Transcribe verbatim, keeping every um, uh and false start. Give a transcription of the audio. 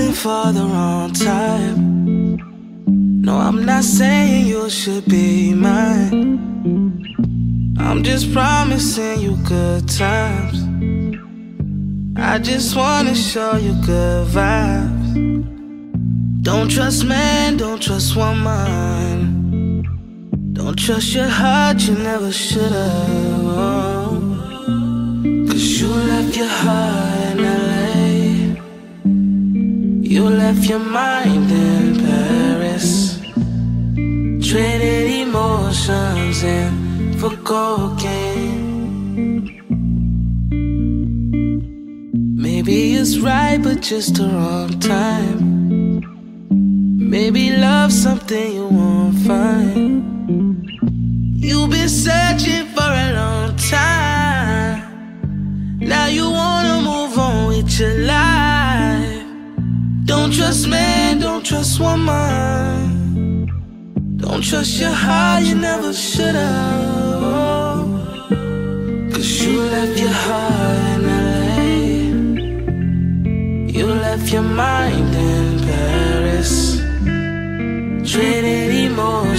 looking for the wrong time. No, I'm not saying you should be mine. I'm just promising you good times. I just wanna show you good vibes. Don't trust man, don't trust woman. Don't trust your heart, you never should've. Cause you left your heart in L A. You left your mind in Paris. Traded emotions in for cocaine. Maybe it's right, but just the wrong time. Maybe love's something you won't find. You've been searching for a long time. Now you wanna move on with your life. Don't trust man, don't trust woman. Don't trust your heart, you never should've. Cause you left your heart in L A. You left your mind in Paris. Traded emotions